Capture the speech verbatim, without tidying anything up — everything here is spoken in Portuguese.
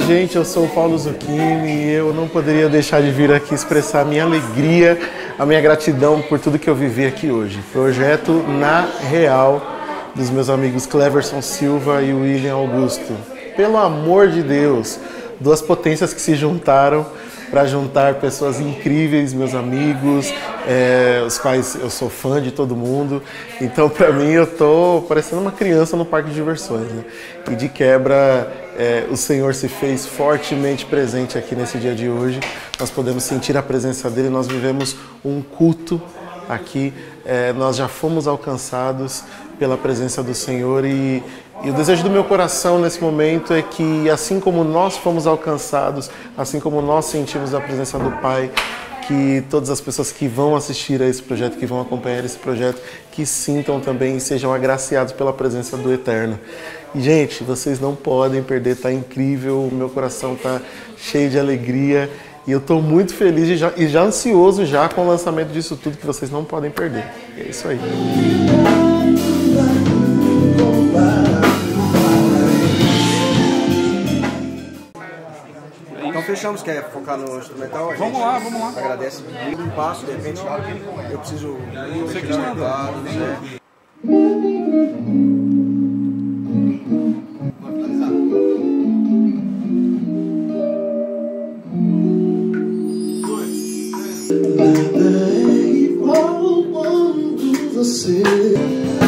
gente, eu sou o Paulo Zucchini e eu não poderia deixar de vir aqui expressar a minha alegria, a minha gratidão por tudo que eu vivi aqui hoje. Projeto Na Real, dos meus amigos Cleverson Silva e William Augusto. Pelo amor de Deus, duas potências que se juntaram para juntar pessoas incríveis, meus amigos, é, os quais eu sou fã de todo mundo. Então, para mim, eu tô parecendo uma criança no parque de diversões, né? E de quebra, é, o Senhor se fez fortemente presente aqui nesse dia de hoje. Nós podemos sentir a presença dele, nós vivemos um culto aqui, é, nós já fomos alcançados pela presença do Senhor e, e o desejo do meu coração nesse momento é que, assim como nós fomos alcançados, assim como nós sentimos a presença do Pai, que todas as pessoas que vão assistir a esse projeto, que vão acompanhar esse projeto, que sintam também e sejam agraciados pela presença do Eterno. E, gente, vocês não podem perder, tá incrível, o meu coração tá cheio de alegria e eu tô muito feliz e já, e já ansioso já com o lançamento disso tudo que vocês não podem perder. É isso aí. Então fechamos, quer focar no instrumental? Vamos lá, vamos lá. Agradece um passo, de repente eu preciso... Você que manda. Né? Você